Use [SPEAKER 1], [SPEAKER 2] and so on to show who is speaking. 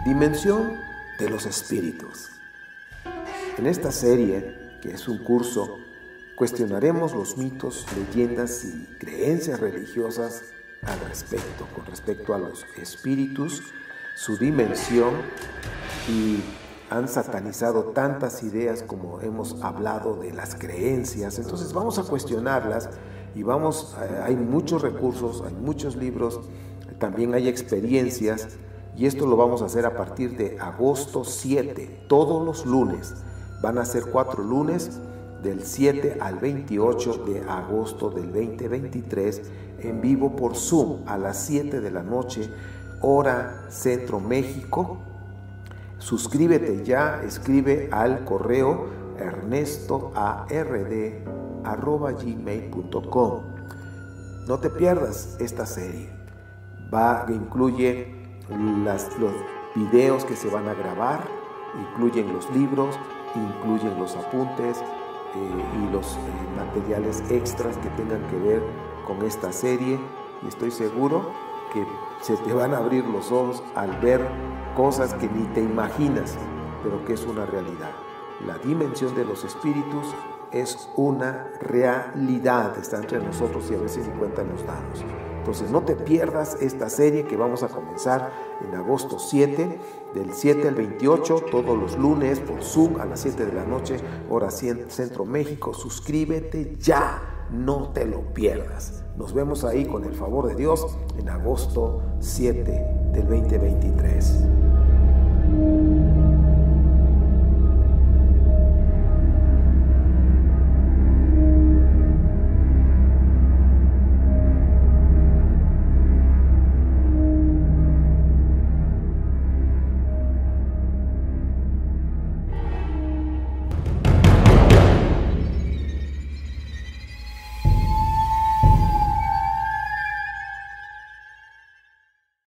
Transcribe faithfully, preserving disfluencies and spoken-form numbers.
[SPEAKER 1] Dimensión de los espíritus. En esta serie, que es un curso, cuestionaremos los mitos, leyendas y creencias religiosas al respecto, con respecto a los espíritus, su dimensión, y han satanizado tantas ideas como hemos hablado de las creencias. Entonces vamos a cuestionarlas y vamos, hay muchos recursos, hay muchos libros, también hay experiencias, y esto lo vamos a hacer a partir de agosto siete, todos los lunes. Van a ser cuatro lunes, del siete al veintiocho de agosto del veinte veintitrés, en vivo por Zoom a las siete de la noche, hora Centro México. Suscríbete ya, escribe al correo ernesto ard arroba gmail punto com. No te pierdas esta serie. Va, incluye las, los videos que se van a grabar, incluyen los libros, incluyen los apuntes eh, y los eh, materiales extras que tengan que ver con esta serie, y estoy seguro que se te van a abrir los ojos al ver cosas que ni te imaginas, pero que es una realidad. La dimensión de los espíritus es una realidad, está entre nosotros y a veces ni cuenta nos damos. Entonces no te pierdas esta serie que vamos a comenzar en agosto siete, del siete al veintiocho, todos los lunes por Zoom a las siete de la noche, hora Centro México. Suscríbete ya, no te lo pierdas. Nos vemos ahí con el favor de Dios en agosto siete del veinte veintitrés.